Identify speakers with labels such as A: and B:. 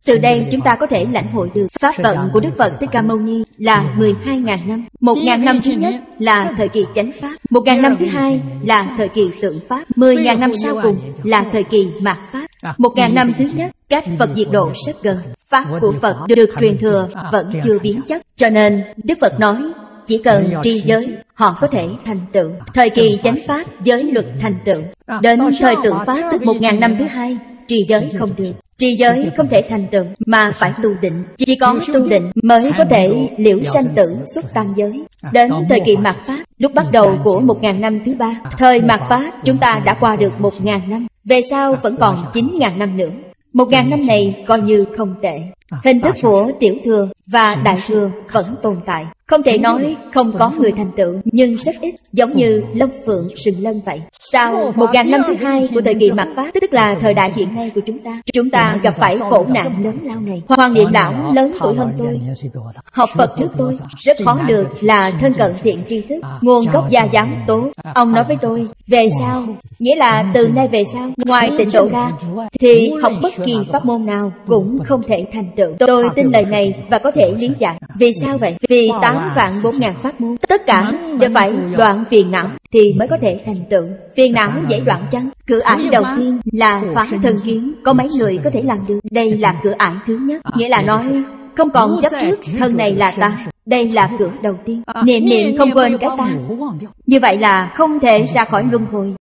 A: Từ đây chúng ta có thể lãnh hội được pháp vận của Đức Phật Thích Ca Mâu Ni là 12.000 năm. 1.000 năm thứ nhất là thời kỳ chánh pháp, 1.000 năm thứ hai là thời kỳ tượng pháp, 10.000 năm sau cùng là thời kỳ mạt pháp. 1.000 năm thứ nhất cách Phật diệt độ rất gần. Pháp của Phật được truyền thừa vẫn chưa biến chất, cho nên Đức Phật nói chỉ cần trì giới họ có thể thành tựu. Thời kỳ chánh pháp giới luật thành tựu. Đến thời tượng pháp tức 1.000 năm thứ hai, trì giới không được. Trì giới không thể thành tựu mà phải tu định. Chỉ có tu định mới có thể liễu sanh tử xuất tam giới. Đến thời kỳ mạt pháp, lúc bắt đầu của 1.000 năm thứ ba, thời mạt pháp chúng ta đã qua được 1.000 năm. Về sau vẫn còn 9.000 năm nữa. 1.000 năm này coi như không tệ. Hình thức của tiểu thừa và đại thừa vẫn tồn tại. Không thể nói không có người thành tựu, nhưng rất ít, giống như Long Phượng Sừng Lân vậy. Sau 1.000 năm thứ hai của thời kỳ mạt pháp, tức là thời đại hiện nay của chúng ta gặp phải khổ nạn lớn lao này. Hoàng Niệm Lão lớn tuổi hơn tôi, học Phật trước tôi, rất khó được là thân cận thiện tri thức, nguồn gốc gia giáo tốt. Ông nói với tôi, về sau, nghĩa là từ nay về sau, ngoài tịnh độ ra, thì học bất kỳ pháp môn nào cũng không thể thành tựu. Tôi tin lời này và có thể lý giải. Vì sao vậy? Vì 8.400.000 pháp môn, tất cả đều phải đoạn phiền não thì mới có thể thành tựu. Phiền não dễ đoạn chăng? Cửa ải đầu tiên là phá thân kiến. Có mấy người có thể làm được? Đây là cửa ải thứ nhất. Nghĩa là nói không còn chấp trước thân này là ta. Đây là cửa đầu tiên. Niệm niệm không quên cái ta. Như vậy là không thể ra khỏi luân hồi.